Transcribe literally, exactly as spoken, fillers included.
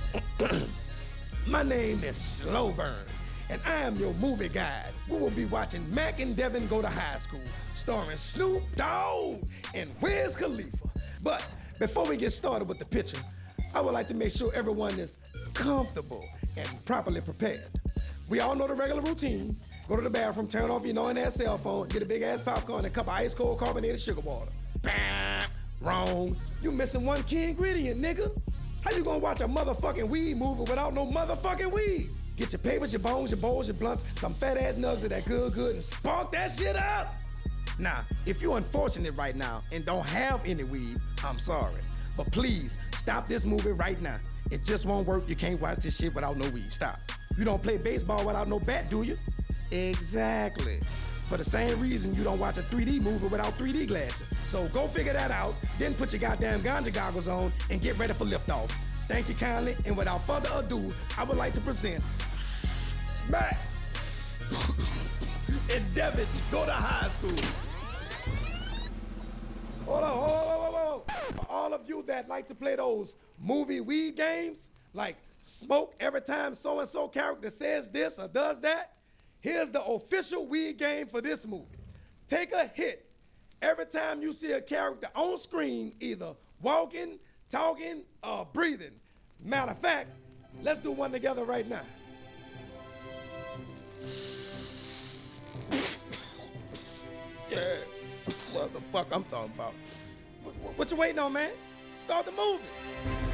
My name is Slow Burn, and I am your movie guide. We will be watching Mac and Devin Go to High School, starring Snoop Dogg and Wiz Khalifa. But before we get started with the picture, I would like to make sure everyone is comfortable and properly prepared. We all know the regular routine. Go to the bathroom, turn off your annoying-ass cell phone, get a big-ass popcorn, and a cup of ice-cold carbonated sugar water. Bam! Wrong. You missing one key ingredient, nigga. How you gonna watch a motherfucking weed movie without no motherfucking weed? Get your papers, your bones, your bowls, your blunts, some fat-ass nugs of that good good, and spark that shit up! Now, if you're unfortunate right now and don't have any weed, I'm sorry. But please, stop this movie right now. It just won't work. You can't watch this shit without no weed. Stop. You don't play baseball without no bat, do you? Exactly. For the same reason you don't watch a three D movie without three D glasses. So go figure that out, then put your goddamn ganja goggles on and get ready for liftoff. Thank you kindly, and without further ado, I would like to present Mac and Devin Go to High School. Hold on, hold on, hold on, hold on. For all of you that like to play those movie weed games, like smoke every time so-and-so character says this or does that, here's the official weed game for this movie. Take a hit every time you see a character on screen either walking, talking, or breathing. Matter of fact, let's do one together right now. Yeah, what the fuck I'm talking about. What, what you waiting on, man? Start the movie.